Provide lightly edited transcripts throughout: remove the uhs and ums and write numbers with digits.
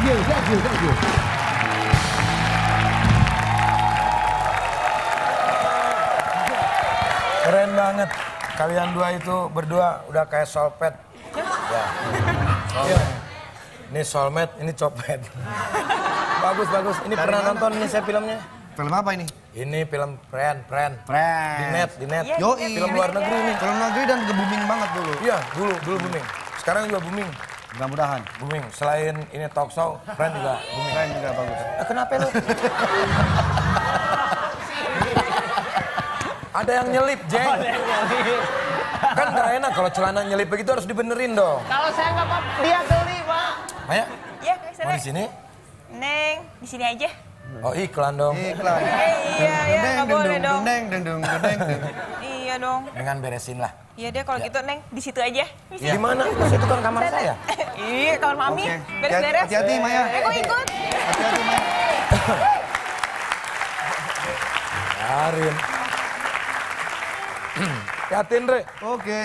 Thank you. Keren banget. Kalian dua itu berdua udah kayak soulmate. Ya. Soulmate. Ini soulmate, ini copet. Bagus, bagus. Ini pernah nonton ini saya filmnya. Film apa ini? Ini film Friend. Di net. Yoi. Film luar negeri ini. Film negeri dan juga booming banget dulu. Iya, dulu booming. Sekarang juga booming. Mudah-mudahan. Booming. Selain ini talk show, Friend juga booming. Keren juga bagus. Kenapa lu? Ada yang nyelip, Jeng. Kan gak enak kalau celana nyelip begitu harus dibenerin dong. Kalau saya nggak apa-apa, dia geli, Pak. Maya, Iya, mau di sini? Neng, di sini aja. Oh iklan dong. Iklan. Iya, nggak boleh dong. Deng. Iya dong. Dengan beresin lah. Iya deh, kalau gitu Neng di situ aja. Di mana? Itu kan kamar saya. Iya, kamar Mami. Oke. Beres-beres. Hati-hati, Maya. Kok ikut? Hati-hati, Maya. Karin. Yatin, Re. Oke.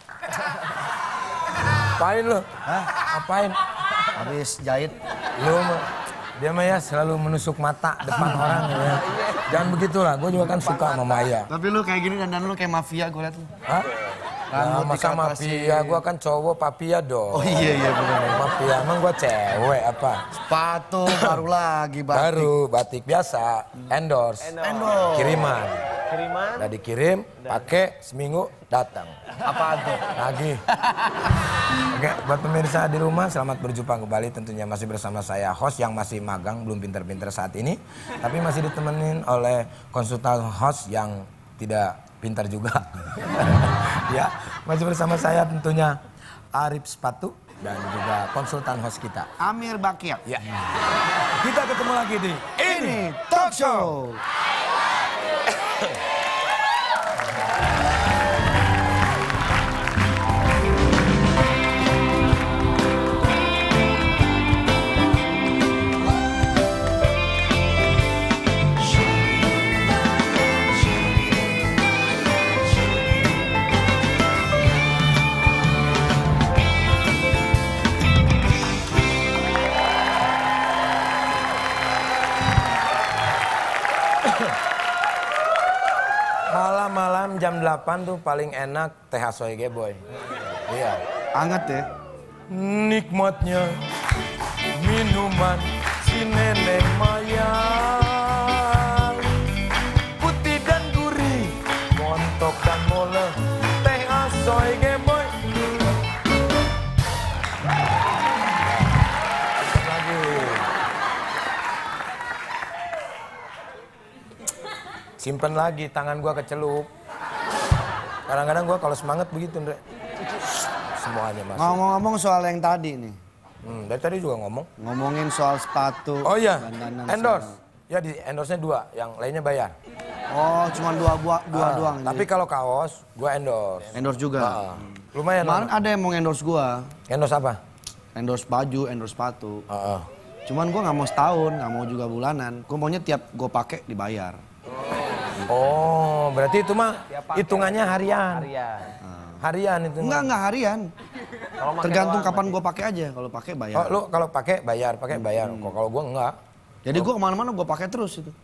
Apain lu? Hah? Apain? Habis jahit. Lu mah. Dia mah ya selalu menusuk mata depan orang ya. Jangan begitulah, gue juga kan suka sama Maya. Tapi lu kayak gini dandan lu kayak mafia gue liat lu. Hah? Nah, masa mafia, gue kan cowok papia dong. Oh iya benar. Mafia, emang gue cewek apa? Sepatu baru lagi batik. Baru, batik biasa, endorse. Kiriman. Udah dikirim, pakai seminggu datang. Apaan tuh? Lagi. Oke, buat pemirsa di rumah selamat berjumpa kembali tentunya masih bersama saya host yang masih magang belum pinter-pinter saat ini, tapi masih ditemenin oleh konsultan host yang tidak pintar juga. Ya, masih bersama saya tentunya Arif Sepatu dan juga konsultan host kita Amir Bakir. Ya. Kita ketemu lagi di Ini Talk Show. Malam-malam jam 8 tuh paling enak teh Soege boy. Iya. Anget ya. Nikmatnya minuman si nenek Maya. Putih dan gurih, montok dan mole, teh Soege boy. Lagi. Simpen lagi, tangan gua kecelup. Kadang-kadang gua kalau semangat begitu, Ndre. Semuanya masuk. Ngomong-ngomong soal yang tadi nih. Dari tadi juga ngomong. Ngomongin soal sepatu. Oh iya, dandanan endorse. segala. Ya di endorse-nya 2, yang lainnya bayar. Oh, cuma dua doang. Tapi ini. kalau kaos, gua endorse. Endorse juga. Lumayan. Kemarin ada yang mau endorse gua. Endorse apa? Endorse baju, endorse sepatu. Heeh. Cuman gua nggak mau setahun, nggak mau juga bulanan. Gua maunya tiap gua pakai dibayar. Oh, berarti itu mah hitungannya harian. Harian itu. Enggak harian. Tergantung kapan gua pakai aja. Kalau pakai bayar. Oh, lu kalau pakai bayar. Kalau gua enggak. Jadi gua kemana-mana gua pakai terus itu.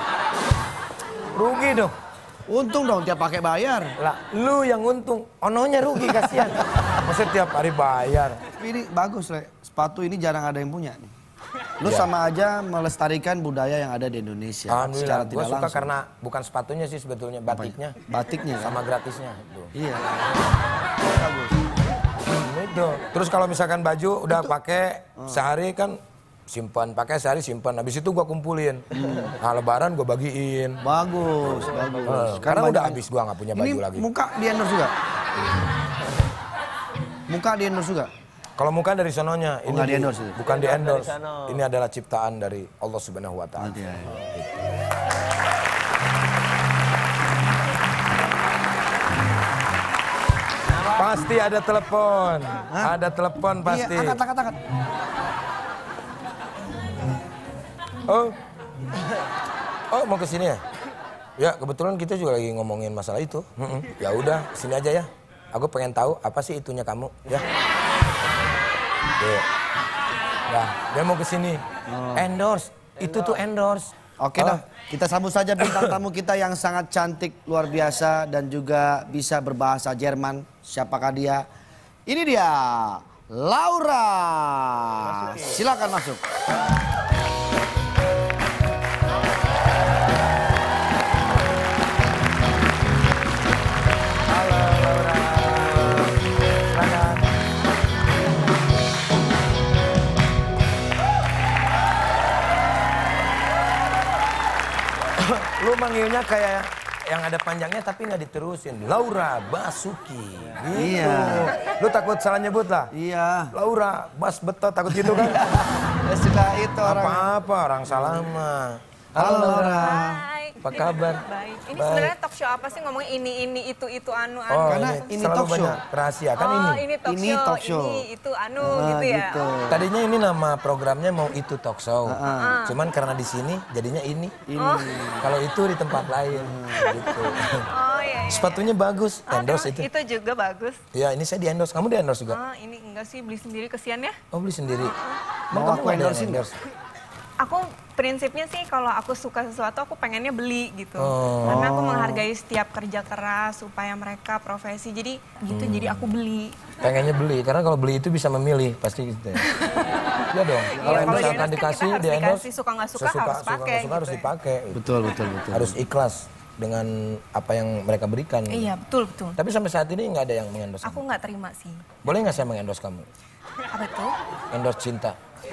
Rugi dong. Untung dong tiap pakai bayar. Lah, lu yang untung. Ononya rugi kasihan. Maksudnya tiap hari bayar. Tapi ini bagus, Le. Sepatu ini jarang ada yang punya nih. Lu Ya. sama aja melestarikan budaya yang ada di Indonesia. Alhamdulillah, Secara gue tidak suka langsung. karena bukan sepatunya sih sebetulnya, batiknya. Batiknya kan? Sama gratisnya. Tuh. Iya. Bagus. Itu. Terus kalau misalkan baju udah pakai sehari kan simpan, pakai sehari simpan. Habis itu gua kumpulin. Nah, lebaran gua bagiin. Bagus. Karena baju- udah habis gua nggak punya baju ini lagi. muka di endorse juga? Muka di endorse juga? Kalau muka dari sononya, Oh, nggak di endorse itu? bukan di endorse. Ini adalah ciptaan dari Allah Subhanahu wa taala. Nanti ya. Pasti ada telepon. Ada telepon pasti. Iya, angkat. Oh. Oh, mau ke sini ya? Ya, kebetulan kita juga lagi ngomongin masalah itu. Ya udah, sini aja ya. Aku pengen tahu apa sih itunya kamu, ya. Oke. Ya, dia mau kesini. Endorse. Itu tuh endorse. Oke dah, kita sambut saja bintang tamu kita yang sangat cantik, luar biasa dan juga bisa berbahasa Jerman. Siapakah dia? Ini dia, Laura. Silakan masuk. Halo Laura. Silakan. Lu manggilnya kayak yang ada panjangnya tapi nggak diterusin. Laura Basuki. Gitu. Iya. Lu takut salah nyebut lah? Iya. Laura Bas Betot takut gitu kan? Ya sudah itu orang. Apa-apa orang salah mah. Halo Laura. Hai. Apa kabar? Baik. Ini Baik. sebenarnya talk show apa sih ngomongin ini, itu, anu, anu. Oh, Karena ini ini selalu talk show. banyak rahasia kan oh, ini. ini talk Ini show, talk show. ini, itu, anu, Nah, gitu ya. gitu. Oh. Tadinya ini nama programnya mau itu talk show. Cuman karena di sini jadinya ini. Kalau itu di tempat lain gitu. Oh iya, iya. Sepatunya bagus, endorse itu. Itu juga bagus. Ya, ini saya di endorse. Kamu di endorse juga? Oh, ini enggak sih, beli sendiri kesian ya. Oh, beli sendiri. Mau aku nggak ada yang endorse-in nggak? Aku prinsipnya sih kalau aku suka sesuatu aku pengennya beli gitu. Oh. Karena aku menghargai setiap kerja keras supaya mereka profesi. Jadi gitu, jadi aku beli. Pengennya beli, karena kalau beli itu bisa memilih, pasti gitu ya. Iya dong, kalau kalau misalkan di-endorse kan dikasih, kita harus di endorse, dikasih, suka nggak suka harus pakai suka harus gitu ya. dipakai. Betul, betul, betul. Harus ikhlas dengan apa yang mereka berikan. Iya, betul, betul. Tapi sampai saat ini nggak ada yang mengendorse Aku kamu. nggak terima sih. Boleh nggak saya mengendorse kamu? Apa itu? Endorse cinta.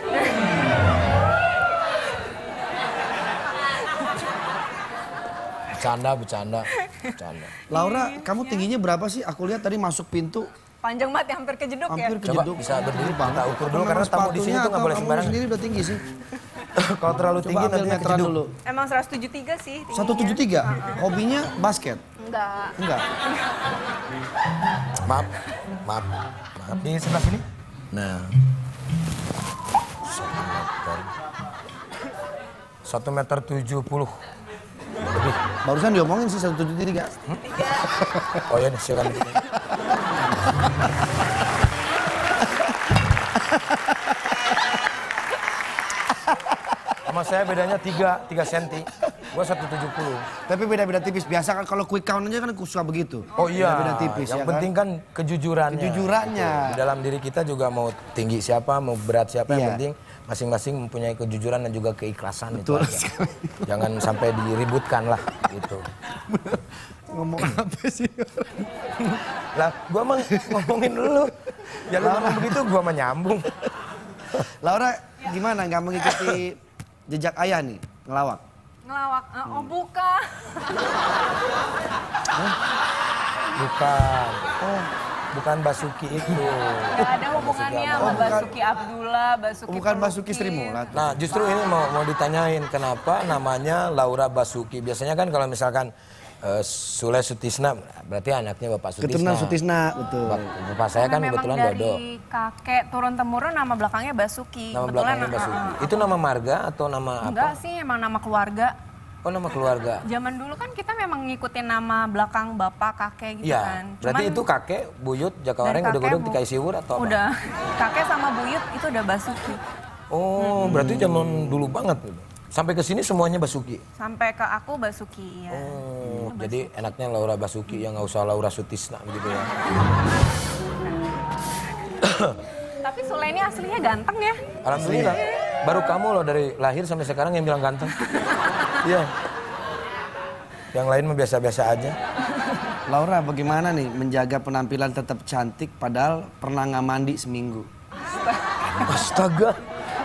Bercanda. Laura, kamu tingginya berapa sih? Aku lihat tadi masuk pintu Panjang banget ya, hampir kejeduk ya. hampir Coba kejeduk. bisa berdiri, Tinggi banget. kita ukur dulu Apa karena memang tamu di sini sepatunya tuh nggak atau boleh kamu sembarangan. sendiri udah tinggi sih. Kalau terlalu Coba tinggi ambil nanti meteran kejeduk. dulu. Emang 173 sih tingginya. 173. Hobinya basket? Enggak. Enggak. Maaf. Di sebelah sini. Nah. 1 meter 70. Lebih. Barusan diomongin sih 173. Oh ya, silakan. Sama saya bedanya 3 cm. Gua 170. Tapi beda-beda tipis. Biasa kan kalau quick count aja kan aku suka begitu. Oh iya, Beda tipis yang ya penting kan kejujurannya. Kejujurannya. Gitu. Di dalam diri kita juga mau tinggi siapa, mau berat siapa, Iya. yang penting masing-masing mempunyai kejujuran dan juga keikhlasan. Betul itu aja. sekali. Jangan sampai diributkan lah gitu. Ngomong apa sih? Lah, gua mah ngomongin dulu. Ya lu ngomong begitu, gua mah nyambung. Laura, gimana nggak mengikuti jejak ayah nih ngelawak? Ngelawak. Oh, bukan. Bukan. Oh, bukan Basuki itu. Gak ada hubungannya sama bukan. Basuki Abdullah, Basuki Bukan Basuki Peluki. Sri Mulat. Nah, justru ini mau ditanyain kenapa namanya Laura Basuki. Biasanya kan kalau misalkan Sule Sutisna, berarti anaknya Bapak Sutisna. Keturunan Sutisna, betul. Bapak saya kan Karena memang kebetulan dari Dodo. kakek turun-temurun nama belakangnya Basuki. Nama Kebetulan, belakangnya Basuki. Itu nama marga atau nama Enggak apa? sih, emang nama keluarga. Oh, nama keluarga. Zaman dulu kan kita memang ngikutin nama belakang bapak, kakek gitu Iya. kan. Berarti Cuman itu kakek, buyut, jakawareng, dari kakek udah-udah dikasih siwur atau apa? Udah. Kakek sama buyut itu udah Basuki. Oh, berarti zaman dulu banget. Sampai ke sini semuanya Basuki. Sampai ke aku Basuki ya. Oh, jadi enaknya Laura Basuki ya, nggak usah Laura Sutisna gitu ya. Tapi Sule ini aslinya ganteng ya. Alhamdulillah. Baru kamu loh dari lahir sampai sekarang yang bilang ganteng. Iya. Yang lain mah biasa-biasa aja. Laura, bagaimana nih menjaga penampilan tetap cantik padahal pernah nggak mandi seminggu? Astaga.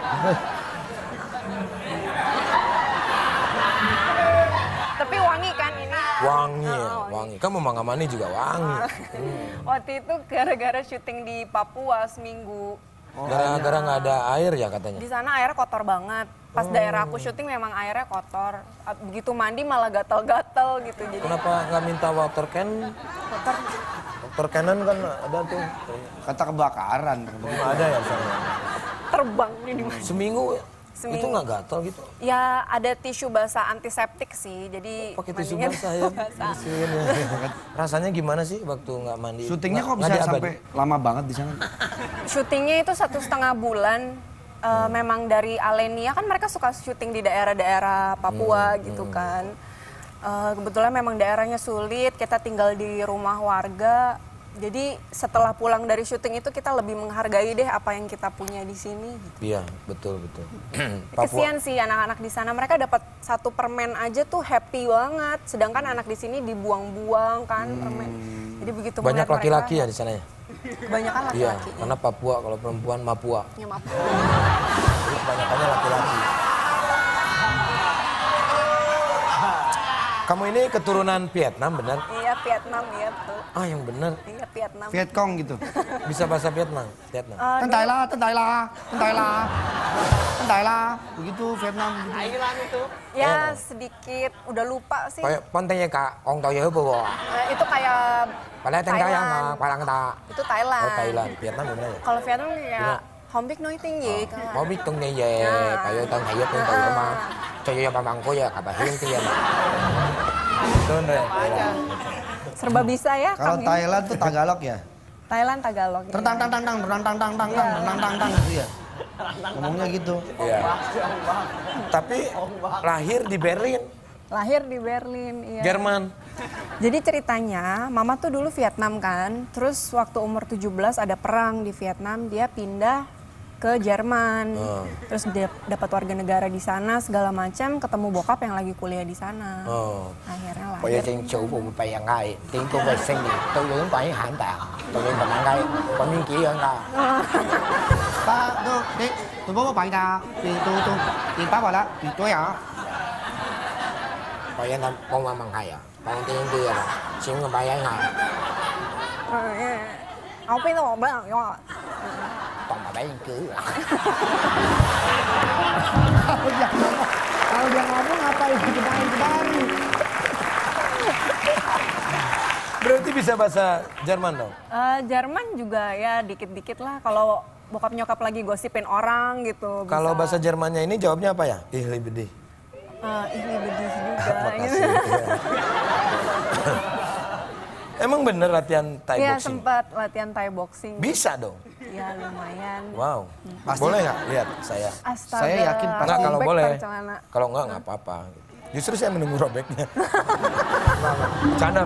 Tapi wangi kan ini. Wangi ya, wangi. Kamu Mangamani juga wangi. Waktu itu gara-gara syuting di Papua seminggu. Gara-gara nggak ada air ya katanya. Di sana airnya kotor banget. Pas daerah aku syuting memang airnya kotor. Begitu mandi malah gatal-gatal gitu. Jadi Kenapa nggak minta water can? kotor. Water cannon kan ada tuh. Kata kebakaran. Nggak ada ya sana. Terbang ini. Seminggu, Seminggu. itu nggak gatal gitu? Ya ada tisu basah antiseptik sih. Jadi Pakai tisu mandinya basah ya? basah. Bersihin ya. Rasanya gimana sih waktu nggak mandi? Syutingnya kok Nggak bisa diabadi? sampai lama banget di sana? Syutingnya itu 1,5 bulan. memang dari Alenia kan mereka suka syuting di daerah-daerah Papua gitu kan. Kebetulan memang daerahnya sulit, kita tinggal di rumah warga. Jadi setelah pulang dari syuting itu kita lebih menghargai deh apa yang kita punya di sini. Gitu. Iya, betul. Kesian sih anak-anak di sana, mereka dapat 1 permen aja tuh happy banget. Sedangkan anak di sini dibuang-buang kan permen. Jadi begitu Banyak melihat laki-laki mereka, ya di sana ya? Kebanyakan Iya, laki-laki. karena Papua, kalau perempuan Mapua. Ya, maaf. Jadi kebanyakannya laki-laki. Kamu ini keturunan Vietnam, benar? Iya, Vietnam ya tuh. Ah, yang benar. Iya, Vietnam. Vietcong gitu. Bisa bahasa Vietnam? Tentai lah, tentai lah, tentai lah. Tentai lah. Begitu Vietnam gitu. Ya sedikit, udah lupa sih. Kayak pontengnya Kak, Ong Tau Yeu Bo. Itu kayak Padahal tengah yang parang ta. itu Thailand. Oh, Thailand. Vietnam gimana ya? Kalau Vietnam ya không biết nói tiếng gì cả. Có biết tung nghe về, kayak tao hay tung từ mà cho yo bằng có ya cả hiring kia mà. Betul deh. Serba bisa ya Kalau Kang. Thailand tuh Tagalog ya. Thailand Tagalog. Ya. Tang tang tang tang tang tang tang tang tang tang tang gitu ya. Ngomongnya gitu. Iya. Tapi lahir di Berlin, Lahir di Berlin, iya. Jerman. Jadi ceritanya, Mama tuh dulu Vietnam kan. Terus waktu umur 17 ada perang di Vietnam, dia pindah ke Jerman. Terus dia dapat warga negara di sana segala macam, ketemu bokap yang lagi kuliah di sana. Akhirnya Bây giờ lahir. trên chủ của bây giờ ngay tiếng của vệ sinh thì tôi hướng phải hạn tạ. Tôi lên bằng ngay, có miếng kỹ hơn là. Ba, tuh, nih, tuh bawa pakai dah. Tuh, di apa lah? Di tuh ya. Bây giờ là con bằng hay à, con tiếng kia là xin người bay ấy ngay. Không biết đâu mà Còn mà bay cứ à. Kalau dia ngomong apa yang kita Berarti bisa bahasa Jerman dong? Jerman juga ya dikit-dikit lah. Kalau bokap nyokap lagi gosipin orang gitu. Bisa. Kalau bahasa Jermannya ini jawabnya apa ya? Ih, libedih. Ini bedih juga. Makasih. Emang bener latihan Thai Iya boxing? sempat latihan Thai boxing. Bisa dong? Ya lumayan. Wow. Pasti. Boleh nggak lihat saya? Astaga. Saya yakin pasti. Enggak, kalau Robek boleh. pakai celana. Kalau nggak apa-apa. Justru saya menunggu robeknya. Bercanda.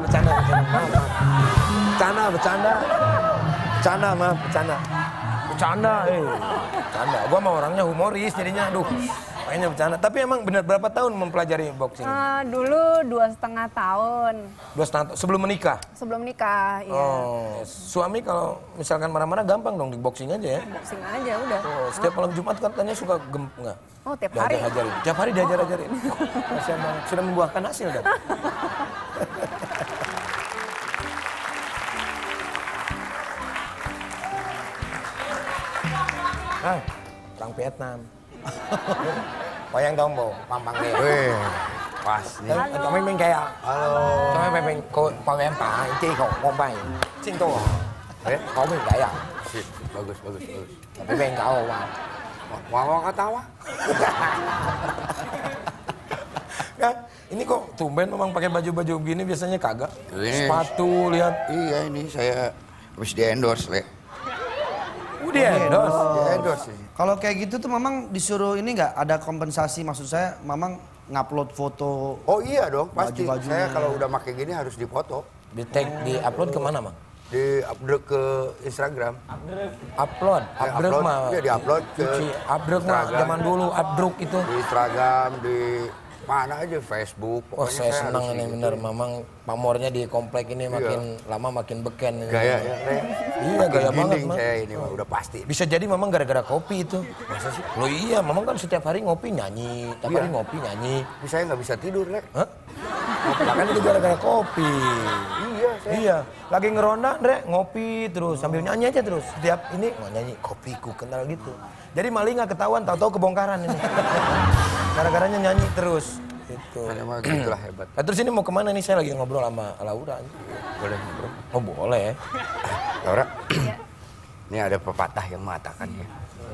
Bercanda. Bercanda. Gua mau orangnya humoris jadinya, aduh. Makanya bercanda. Tapi emang benar berapa tahun mempelajari boxing? Dulu 2,5 tahun 2,5 tahun. Sebelum menikah? sebelum nikah. Ya. Oh, suami kalau misalkan marah-marah gampang dong di boxing aja ya? Boxing aja udah. Oh, setiap malam Jumat katanya suka nggak? Oh tiap hari. Diajar-ajarin. Tiap hari diajar-ajarin. Kasihan banget. Sudah membuahkan hasil dah. Orang Vietnam. Wayang Tombo, Pampang dia. Wih, pas nih. Cho mấy bên kia. Halo. Cho mấy bên con em Pak, chi khổ con bay. Xin tôi à? Có bên đấy à? Sip, bagus. Tapi bên kau wow. Wawa ketawa. Kan, ini kok tumben memang pakai baju-baju begini biasanya kagak. Ini- Sepatu lihat. Iya ini saya habis di endorse, Le. Udah endorse. Di endorse ini. Kalau kayak gitu tuh Mamang disuruh ini nggak ada kompensasi, maksud saya Mamang ngupload foto. Oh iya dong, pasti. Baju-bajunya. Saya kalau udah pakai gini harus dipoto. Di tag, di upload kemana mang? Di upload ke Instagram. Upload mah. Iya, di-upload ke Cuci. Upload mah Instagram. zaman dulu upload itu. Di Instagram, di mana aja, Facebook. Oh Pokoknya saya senang harus ini gitu. bener, mamang pamornya di komplek ini makin lama makin beken. Ini. Gaya ya, Le. Iya gaya banget Ginding mang. saya ini mah udah pasti. Bisa jadi mamang gara-gara kopi itu. Masa sih? Lo iya, mamang kan setiap hari ngopi nyanyi, tiap hari ngopi nyanyi. Tapi saya nggak bisa tidur, Le. Hah? Nah, kan itu gara-gara kopi. Iya, saya. Iya, lagi ngeronda, Ndre, ngopi terus sambil nyanyi aja terus. Setiap ini nyanyi kopiku kenal gitu. Jadi maling nggak ketahuan, tahu-tahu kebongkaran ini. Gara-garanya nyanyi terus. Gitu. Saya mah gitulah hebat. Nah, terus ini mau kemana nih? Saya lagi ngobrol sama Laura. Boleh, bro. Oh boleh. Laura, ini ada pepatah yang mengatakan ya,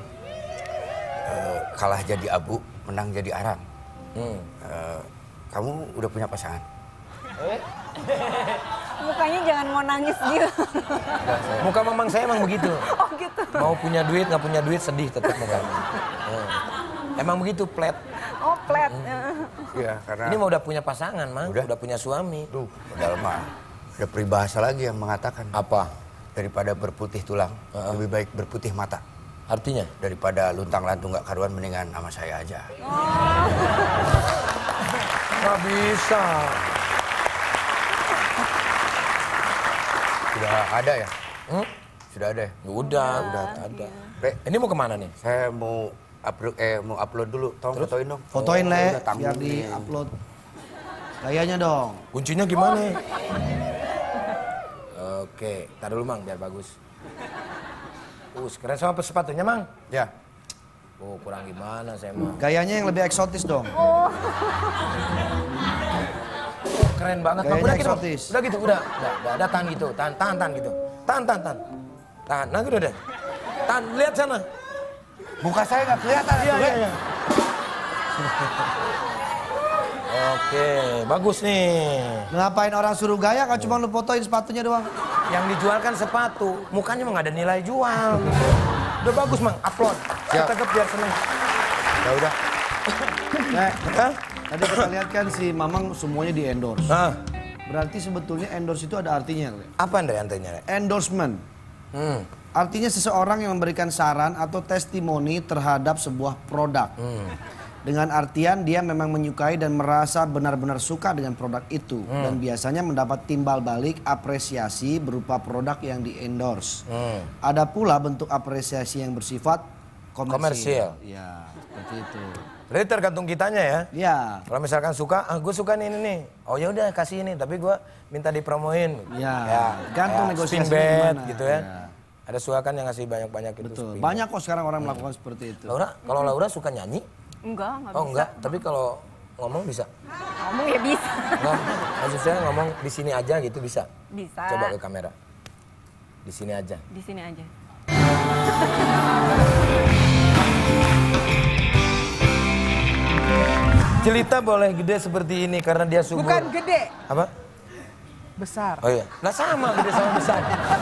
kalah jadi abu, menang jadi arang. Kamu udah punya pasangan? Mukanya jangan mau nangis gitu. Muka mamang saya emang begitu. Oh gitu. Mau punya duit, nggak punya duit, sedih tetap mukanya. Emang begitu, flat. Oh flat. Iya, karena Ini mau udah punya pasangan, Mang. Udah punya suami. Duh, padahal mah ada peribahasa lagi yang mengatakan Apa? daripada berputih tulang, lebih baik berputih mata. Artinya? Daripada luntang-lantung gak karuan, mendingan sama saya aja. Nggak bisa. Sudah ada ya? Sudah ada ya? Udah ada. Re, Ini mau kemana nih? saya mau upload dulu. Tolong fotoin dong. Fotoin Oh, Le, udah tanggung biar nih. di-upload. Gayanya dong. Kuncinya gimana? Oke, tar dulu Mang, biar bagus. Keren sama sepatunya Mang. Ya. Oh, kurang gimana saya Mang. Gayanya yang lebih eksotis dong. Keren banget Mang. Gayanya Udah gitu. eksotis. Udah gitu, udah tahan gitu. Tahan gitu. Tahan. Tahan, nah gitu deh. Tahan, lihat sana. Muka saya nggak kelihatan. Iya. Oke, bagus nih. Ngapain orang suruh gaya kalau cuma lu fotoin sepatunya doang? Yang dijual kan sepatu, mukanya mah nggak ada nilai jual. Udah bagus Mang, upload. Siap. Kita biar seneng. Ya udah. Nek, Hah? tadi kita lihat kan si Mamang semuanya di endorse. Ah, Berarti sebetulnya endorse itu ada artinya. Le. apa Andre antenya? Re? Endorsement. Hmm. Artinya seseorang yang memberikan saran atau testimoni terhadap sebuah produk. Dengan artian dia memang menyukai dan merasa benar-benar suka dengan produk itu. Dan biasanya mendapat timbal balik apresiasi berupa produk yang di-endorse. Ada pula bentuk apresiasi yang bersifat komersial. Ya, seperti itu. Berarti tergantung kitanya ya. Ya, Kalau misalkan suka, gue suka nih ini nih. Oh ya udah kasih ini, tapi gue minta dipromoin. Ya, gantung negosiasinya spin bet gimana. gitu ya. Ya. Ada suka kan yang ngasih banyak-banyak itu. betul. spin Banyak kok sekarang orang melakukan seperti itu. bet. Kalau Laura suka nyanyi? Enggak Oh bisa. enggak, tapi kalau ngomong bisa. Ngomong ya bisa. Enggak, maksud saya ngomong di sini aja gitu bisa. Bisa. Coba ke kamera. Di sini aja. Di sini aja. Jelita boleh gede seperti ini karena dia subur. Bukan gede, Apa? besar. Oh iya. Nah sama gede sama besar.